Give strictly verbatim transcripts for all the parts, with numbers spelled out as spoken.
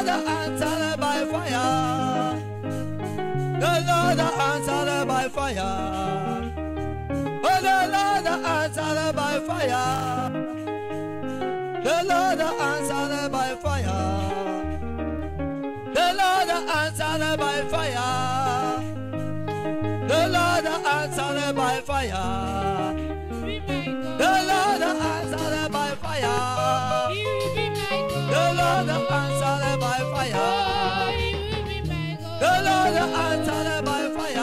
answered by fire. The Lord answered by fire. Oh, the Lord answered by fire. The Lord answered by fire. The Lord answered by fire. The Lord answered by fire. The Lord answered by fire. The Lord answered by fire. The Lord answered by fire.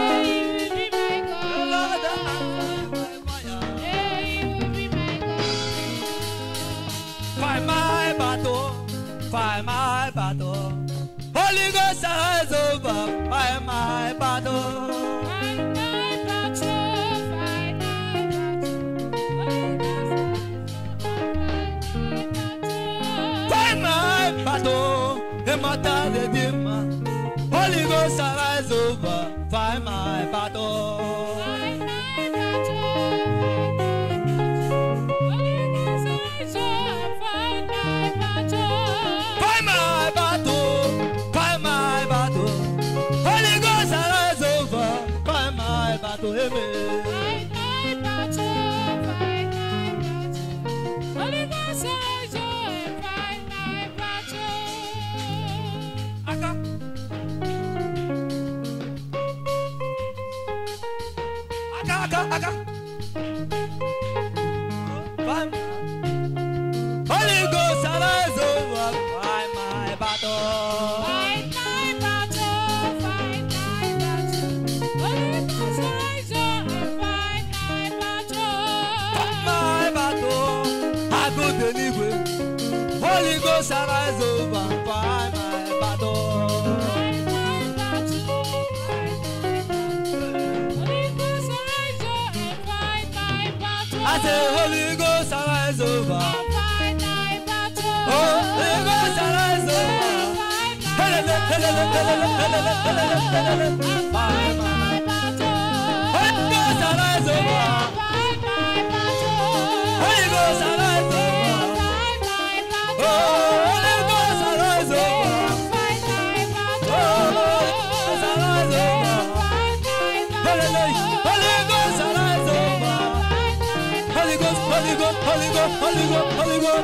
The Lord answered by fire. Fight my battle. Fight my battle. Holy Ghost has over. Fight my battle. Immortal Redeemer, Holy Ghost arise over, fight my battle. Fight my battle, fight my battle. Holy Ghost arise over, fight my battle. Amen. Fight my battle, fight my battle. Holy Ghost arise over, fight my battle. Aga. Aga, aga, aga. Holy Ghost arise over, fight my battle. Fight my battle, fight my battle. Holy Ghost arise over, fight my battle. Fight my battle, I go deliver. Holy Ghost arise over, fight my battle. Fight my battle, fight my battle. Holy Ghost arise over, fight my battle. I say Holy Ghost arise over. Fight my battle. Holy Ghost arise over. Fight my battle. Holy Ghost arise over. Fight my battle. Holy Ghost arise over. Fight my battle. Holy Ghost arise over. Fight my battle. Holy Ghost arise over. Fight my battle. Holy Ghost arise over. Holy Ghost, Holy Ghost, Holy Ghost, Holy Ghost, Holy Ghost.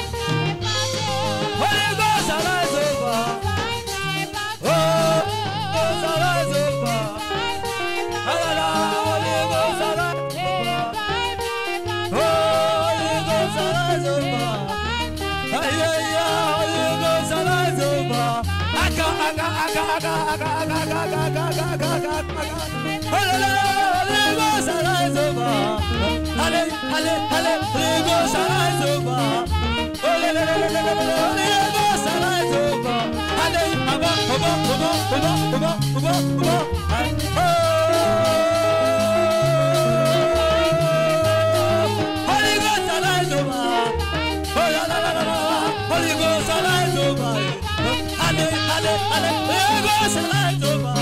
Holy Ghost arise over. Oh, Ghost arise over. Holy Ghost arise over. Holy Ghost arise over. Ay, ay, ay, Holy Ghost arise over. Aga, aga, aga, aga, aga, aga, aga, aga, aga, aga, aga, aga. Holy Ghost arise over. Halle, halle, halle, Holy Ghost arise over. Holy Ghost arise over. Halle, aba, aba, aba, aba, aba, aba, aba. Holy Ghost arise over. Holy Ghost arise over. Halle, halle, halle, Holy Ghost arise over.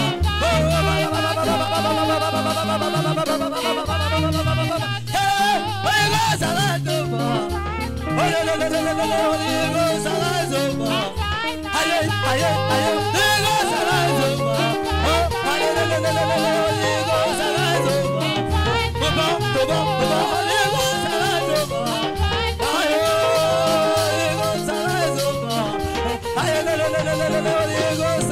Holy Ghost arise over. Holy Ghost arise over. Aye, aye, aye. Holy Ghost arise over. Holy Ghost arise over. Baba, baba, baba. Holy Ghost arise over. Holy Ghost arise over. Holy Ghost